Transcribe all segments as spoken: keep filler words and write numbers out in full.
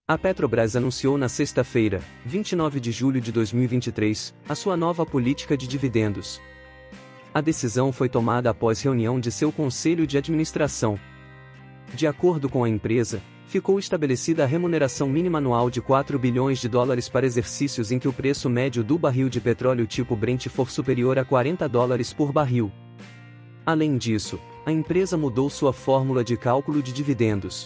A Petrobras anunciou na sexta-feira, vinte e nove de julho de dois mil e vinte e três, a sua nova política de dividendos. A decisão foi tomada após reunião de seu conselho de administração. De acordo com a empresa, ficou estabelecida a remuneração mínima anual de quatro bilhões de dólares para exercícios em que o preço médio do barril de petróleo tipo Brent for superior a quarenta dólares por barril. Além disso, a empresa mudou sua fórmula de cálculo de dividendos.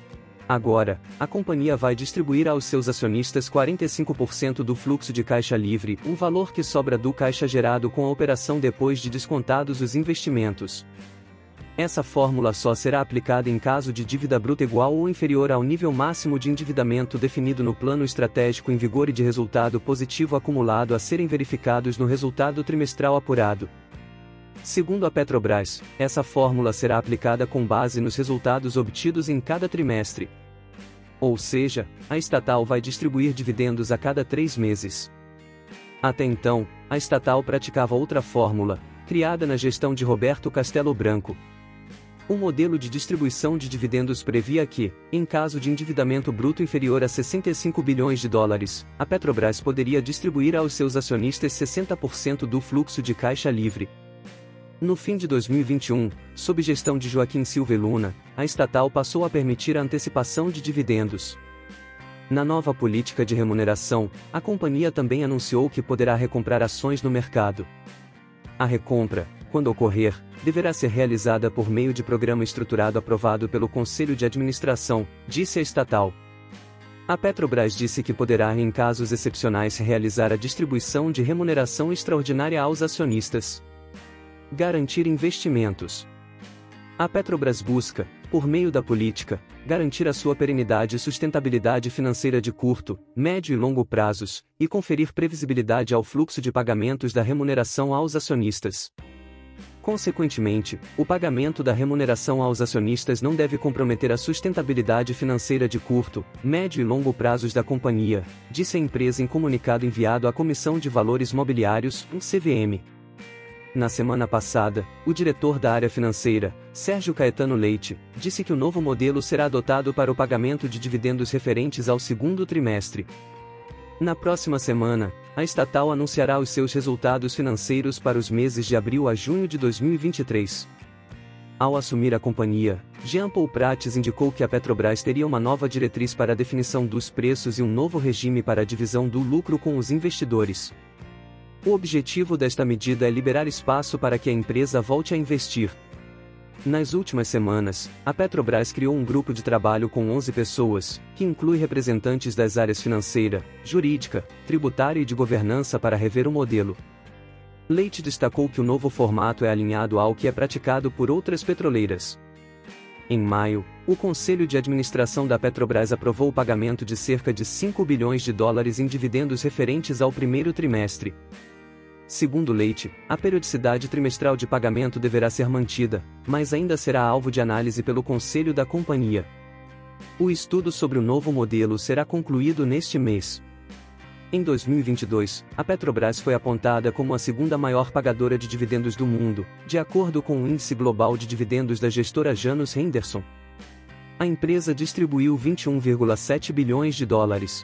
Agora, a companhia vai distribuir aos seus acionistas quarenta e cinco por cento do fluxo de caixa livre, um valor que sobra do caixa gerado com a operação depois de descontados os investimentos. Essa fórmula só será aplicada em caso de dívida bruta igual ou inferior ao nível máximo de endividamento definido no plano estratégico em vigor e de resultado positivo acumulado a serem verificados no resultado trimestral apurado. Segundo a Petrobras, essa fórmula será aplicada com base nos resultados obtidos em cada trimestre. Ou seja, a estatal vai distribuir dividendos a cada três meses. Até então, a estatal praticava outra fórmula, criada na gestão de Roberto Castello Branco. O modelo de distribuição de dividendos previa que, em caso de endividamento bruto inferior a sessenta e cinco bilhões de dólares, a Petrobras poderia distribuir aos seus acionistas sessenta por cento do fluxo de caixa livre. No fim de dois mil e vinte e um, sob gestão de Joaquim Silva e Luna, a estatal passou a permitir a antecipação de dividendos. Na nova política de remuneração, a companhia também anunciou que poderá recomprar ações no mercado. A recompra, quando ocorrer, deverá ser realizada por meio de programa estruturado aprovado pelo Conselho de Administração, disse a estatal. A Petrobras disse que poderá, em casos excepcionais, realizar a distribuição de remuneração extraordinária aos acionistas. Garantir investimentos. A Petrobras busca, por meio da política, garantir a sua perenidade e sustentabilidade financeira de curto, médio e longo prazos, e conferir previsibilidade ao fluxo de pagamentos da remuneração aos acionistas. Consequentemente, o pagamento da remuneração aos acionistas não deve comprometer a sustentabilidade financeira de curto, médio e longo prazos da companhia, disse a empresa em comunicado enviado à Comissão de Valores Mobiliários, C V M. Na semana passada, o diretor da área financeira, Sérgio Caetano Leite, disse que o novo modelo será adotado para o pagamento de dividendos referentes ao segundo trimestre. Na próxima semana, a estatal anunciará os seus resultados financeiros para os meses de abril a junho de dois mil e vinte e três. Ao assumir a companhia, Jean Paul Prats indicou que a Petrobras teria uma nova diretriz para a definição dos preços e um novo regime para a divisão do lucro com os investidores. O objetivo desta medida é liberar espaço para que a empresa volte a investir. Nas últimas semanas, a Petrobras criou um grupo de trabalho com onze pessoas, que inclui representantes das áreas financeira, jurídica, tributária e de governança para rever o modelo. Leite destacou que o novo formato é alinhado ao que é praticado por outras petroleiras. Em maio, o Conselho de Administração da Petrobras aprovou o pagamento de cerca de cinco bilhões de dólares em dividendos referentes ao primeiro trimestre. Segundo Leite, a periodicidade trimestral de pagamento deverá ser mantida, mas ainda será alvo de análise pelo conselho da companhia. O estudo sobre o novo modelo será concluído neste mês. Em dois mil e vinte e dois, a Petrobras foi apontada como a segunda maior pagadora de dividendos do mundo, de acordo com o Índice Global de Dividendos da gestora Janus Henderson. A empresa distribuiu vinte e um vírgula sete bilhões de dólares.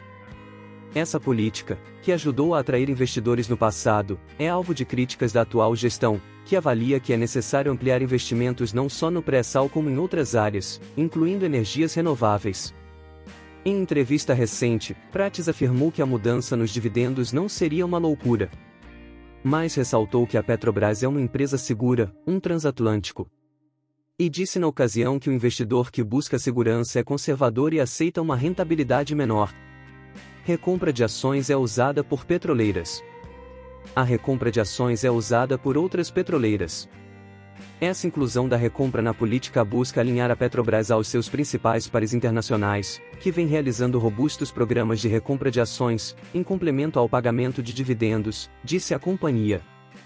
Essa política, que ajudou a atrair investidores no passado, é alvo de críticas da atual gestão, que avalia que é necessário ampliar investimentos não só no pré-sal como em outras áreas, incluindo energias renováveis. Em entrevista recente, Prats afirmou que a mudança nos dividendos não seria uma loucura. Mas ressaltou que a Petrobras é uma empresa segura, um transatlântico. E disse na ocasião que o investidor que busca segurança é conservador e aceita uma rentabilidade menor. Recompra de ações é usada por petroleiras. A recompra de ações é usada por outras petroleiras. Essa inclusão da recompra na política busca alinhar a Petrobras aos seus principais pares internacionais, que vem realizando robustos programas de recompra de ações, em complemento ao pagamento de dividendos, disse a companhia.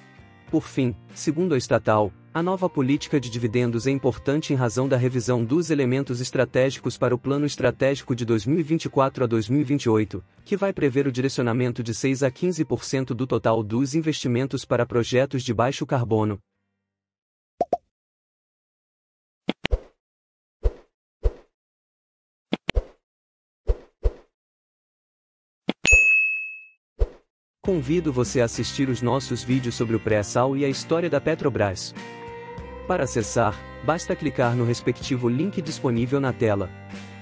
Por fim, segundo a estatal, a nova política de dividendos é importante em razão da revisão dos elementos estratégicos para o Plano Estratégico de dois mil e vinte e quatro a dois mil e vinte e oito, que vai prever o direcionamento de seis a quinze por cento do total dos investimentos para projetos de baixo carbono. convido você a assistir os nossos vídeos sobre o pré-sal e a história da Petrobras. Para acessar, basta clicar no respectivo link disponível na tela.